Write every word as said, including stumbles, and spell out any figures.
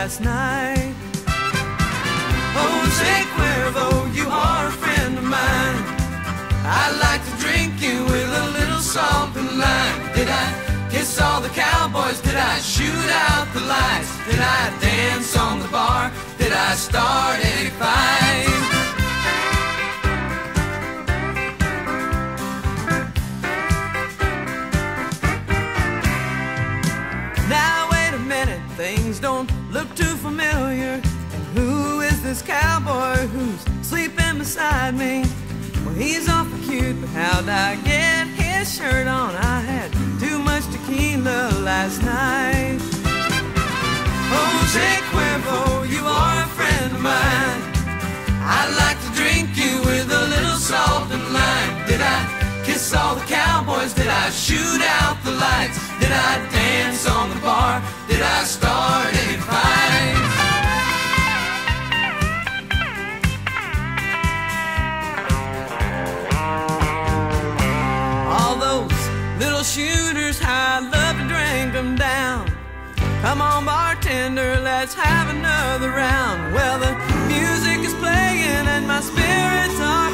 last night. Oh, say Cuervo, you are a friend of mine. I'd like to drink you with a little salt and lime. Did I kiss all the cowboys? Did I shoot out the lights? Did I dance on the bar? Did I start a fight? Now wait a minute, things don't look too familiar. And who is this cowboy who's sleeping beside me? Well, he's awful cute, but how'd I get his shirt on? I had too much tequila last night. Oh, say Cuervo, you are a friend of mine. I'd like to drink you with a little salt and lime. Did I kiss all the cowboys? Did I shoot out the lights? Did I dance on the bar? Did I start a fight? All those little shooters, how I love to drink them down. Come on, bartender, let's have another round. Well, the music is playing and my spirits are